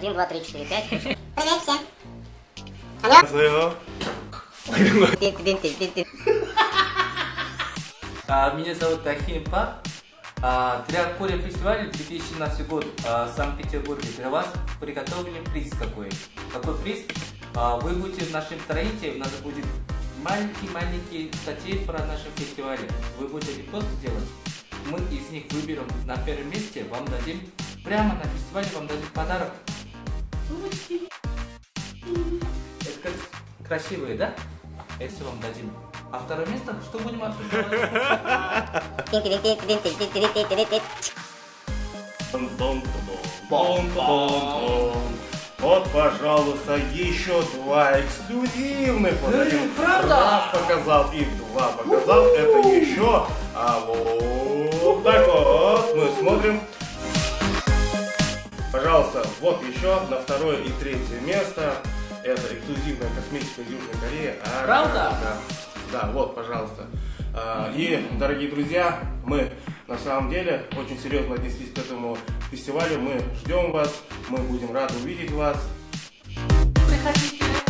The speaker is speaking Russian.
1, 2, 3, 4, 5. Привет всем. Алло. Меня зовут Тахимпа. Для Корея фестиваля 2017 год в Санкт-Петербурге для вас приготовили приз какой. Какой приз? Вы будете в нашем строителе, у нас будет маленькие статьи про наш фестиваль. Вы будете репост делать. Мы из них выберем на первом месте, вам дадим, прямо на фестивале вам дадим подарок. Это красивые, да? Если вам дадим. А второе место, что будем обсуждать? Вот, пожалуйста, еще два эксклюзивных. Вот один раз показал, и два показал. Это еще. А вот так вот мы смотрим. Пожалуйста, вот еще на второе и третье место. Это эксклюзивная косметика Южной Кореи. Правда? Да, вот, пожалуйста. И, дорогие друзья, мы на самом деле очень серьезно отнеслись к этому фестивалю. Мы ждем вас, мы будем рады увидеть вас. Приходите.